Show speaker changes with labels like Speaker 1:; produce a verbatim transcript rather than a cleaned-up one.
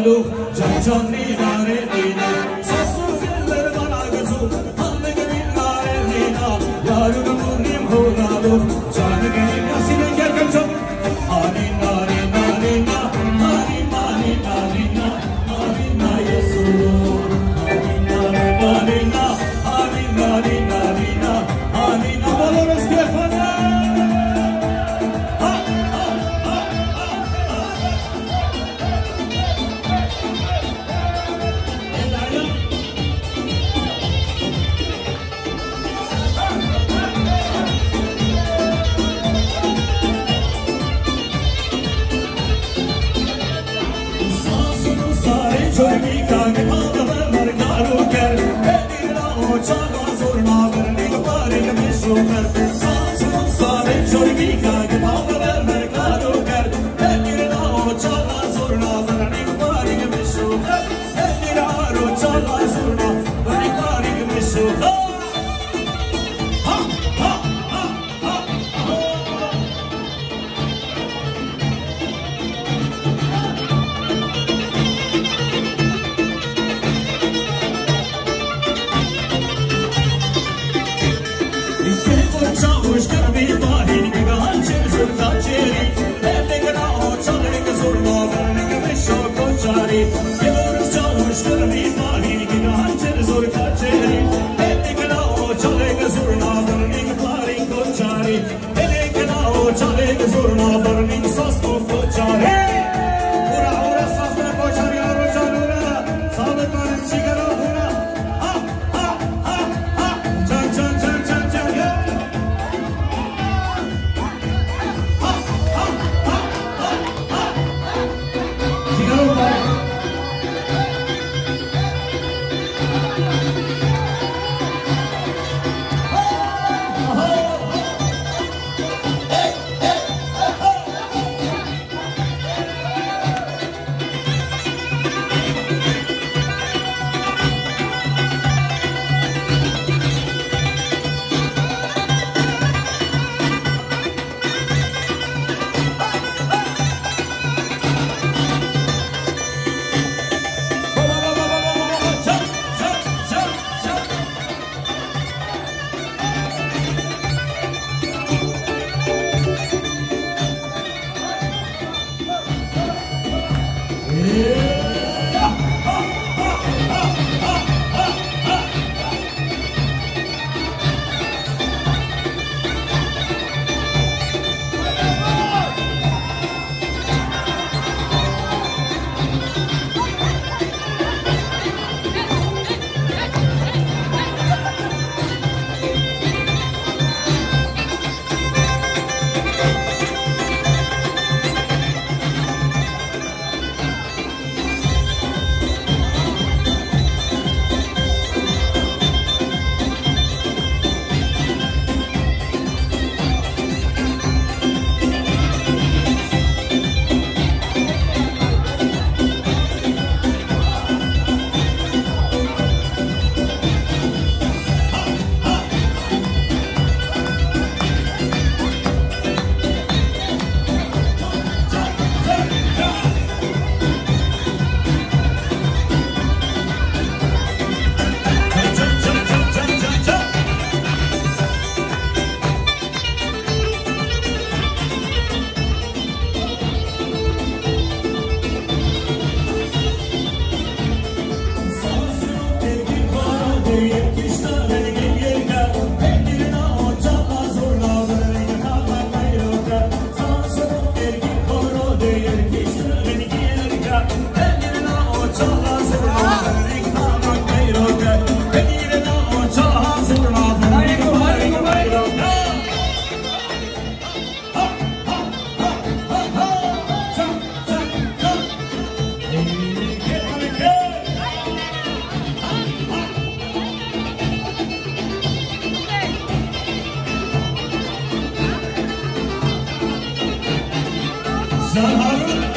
Speaker 1: Lalu Janjan Nare Nina Sasu Killer Managazu Allegri Nare Nina Yaru Murim Holalu Janagani Nasina Gerkancho Ani Nare Narina Ani Nani Narina Ani Nayesu Ani Nare Narina Ani Nani Narina Ani Navalores Kefana Çorbi kâge ağlar mergaru ker Edira o çala zorna vernik parik meşuker Saçın sare çorbi kâge ağlar mergaru ker Edira o çala zorna vernik parik meşuker Edira o çala zorna vernik parik meşuker Ha ha ha ha Çavuş karbi bahin gahan çizur kaçeri Ellegna o çalık zurna vernik meşo koçari Yavuz çavuş karbi bahin gahan çizur kaçeri Ellegna o çalık zurna vernik parik koçari Ellegna o çalık zurna vernik sasno koçari Ura ura sasno koçari aro çalura Sabit varım sigara ura Ha ha ha ha Can can can can can Can Harun